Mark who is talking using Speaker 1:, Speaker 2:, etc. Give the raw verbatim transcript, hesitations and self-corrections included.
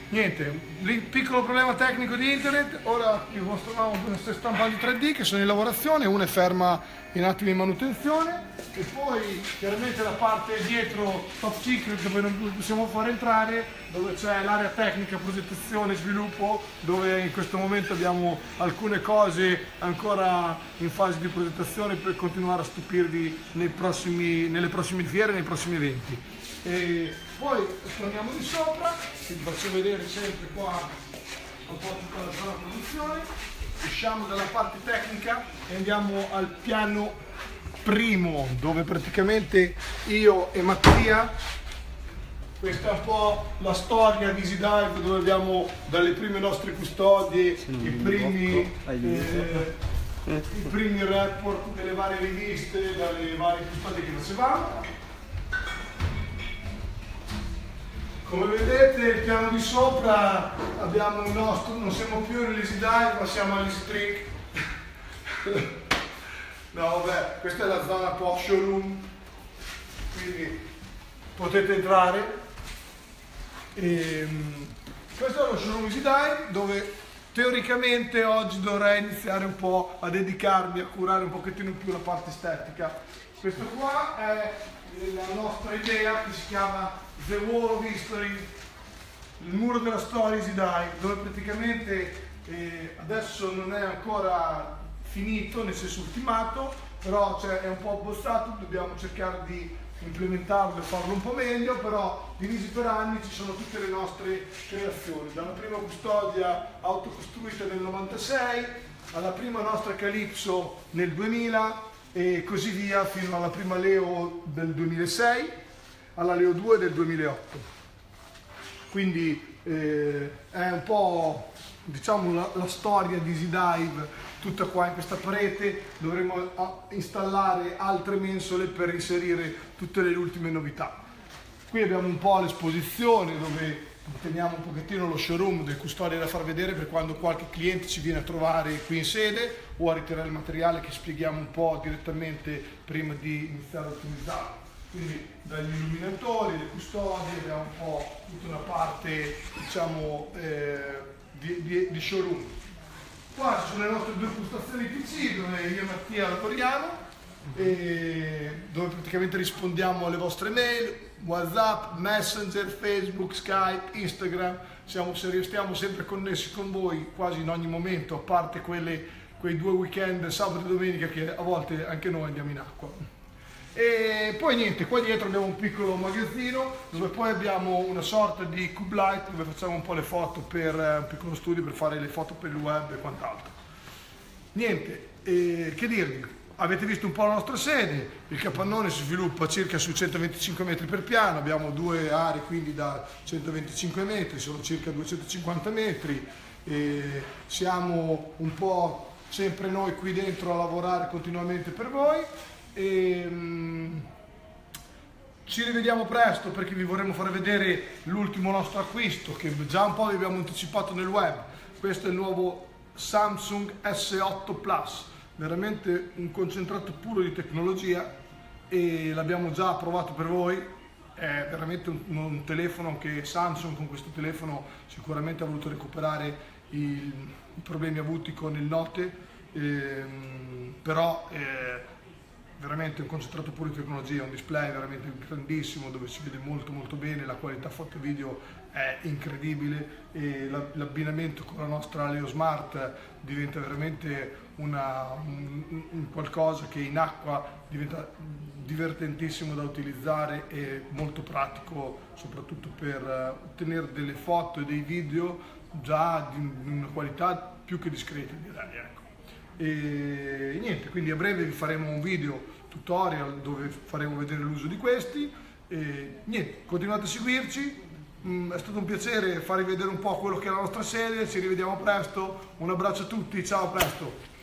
Speaker 1: niente, il piccolo problema tecnico di internet. Ora vi mostriamo queste stampanti tre D che sono in lavorazione, una è ferma in attimo di manutenzione, e poi chiaramente la parte dietro top secret dove non possiamo far entrare, dove c'è l'area tecnica, progettazione, sviluppo, dove in questo momento abbiamo alcune cose ancora in fase di progettazione per continuare a stupirvi nei prossimi, nelle prossime fiere, nei prossimi eventi. E poi torniamo di sopra, vi faccio vedere sempre qua un po' tutta la zona produzione. Usciamo dalla parte tecnica e andiamo al piano primo, dove praticamente io e Mattia, questa è un po' la storia di EasyDive, dove abbiamo dalle prime nostre custodie i primi, eh, i primi report delle varie riviste, dalle varie custodie che facevamo. Come vedete, il piano di sopra abbiamo il nostro, non siamo più nell'EasyDive, ma siamo all'EasyTrick. No, vabbè, questa è la zona un po' showroom, quindi potete entrare. E, questo è lo showroom EasyDive, dove teoricamente oggi dovrei iniziare un po' a dedicarmi a curare un pochettino più la parte estetica. Questo qua è la nostra idea che si chiama The Wall of History, il muro della storia EasyDive, dove praticamente eh, adesso non è ancora finito, nel senso ultimato, però cioè, è un po' abbozzato, dobbiamo cercare di implementarlo e farlo un po' meglio, però divisi per anni ci sono tutte le nostre creazioni, dalla prima custodia autocostruita nel novantasei, alla prima nostra Calypso nel duemila e così via fino alla prima Leo del duemilasei, alla Leo due del duemilaotto. Quindi eh, è un po', diciamo, la, la storia di EasyDive tutta qua in questa parete. Dovremo installare altre mensole per inserire tutte le ultime novità. Qui abbiamo un po' l'esposizione dove teniamo un pochettino lo showroom del custode da far vedere per quando qualche cliente ci viene a trovare qui in sede o a ritirare il materiale che spieghiamo un po' direttamente prima di iniziare a utilizzarlo. Quindi dagli illuminatori, le custodie, abbiamo un po' tutta una parte, diciamo, eh, di, di, di showroom. Qua ci sono le nostre due postazioni P C dove io e Mattia lavoriamo, e dove praticamente rispondiamo alle vostre mail, WhatsApp, Messenger, Facebook, Skype, Instagram. Siamo, stiamo sempre connessi con voi quasi in ogni momento, a parte quelle, quei due weekend, sabato e domenica, che a volte anche noi andiamo in acqua. E poi niente, qua dietro abbiamo un piccolo magazzino dove poi abbiamo una sorta di cube light dove facciamo un po' le foto per un piccolo studio per fare le foto per il web e quant'altro. Niente, eh, che dirvi, avete visto un po' la nostra sede, il capannone si sviluppa circa su centoventicinque metri per piano, abbiamo due aree quindi da centoventicinque metri, sono circa duecentocinquanta metri, e siamo un po' sempre noi qui dentro a lavorare continuamente per voi. E, um, ci rivediamo presto perché vi vorremmo fare vedere l'ultimo nostro acquisto che già un po' vi abbiamo anticipato nel web. Questo è il nuovo Samsung S otto Plus, veramente un concentrato puro di tecnologia, e l'abbiamo già provato per voi. È veramente un, un telefono che Samsung con questo telefono sicuramente ha voluto recuperare i, i problemi avuti con il Note, ehm, però eh, veramente un concentrato puro di tecnologia, un display veramente grandissimo dove si vede molto molto bene, la qualità foto video è incredibile e l'abbinamento con la nostra Leo Smart diventa veramente una, un, un qualcosa che in acqua diventa divertentissimo da utilizzare e molto pratico, soprattutto per ottenere delle foto e dei video già di una qualità più che discreta, direi, ecco. E niente, quindi a breve vi faremo un video tutorial dove faremo vedere l'uso di questi, e niente, continuate a seguirci, mm, è stato un piacere farvi vedere un po' quello che è la nostra serie, ci rivediamo presto, un abbraccio a tutti, ciao, a presto!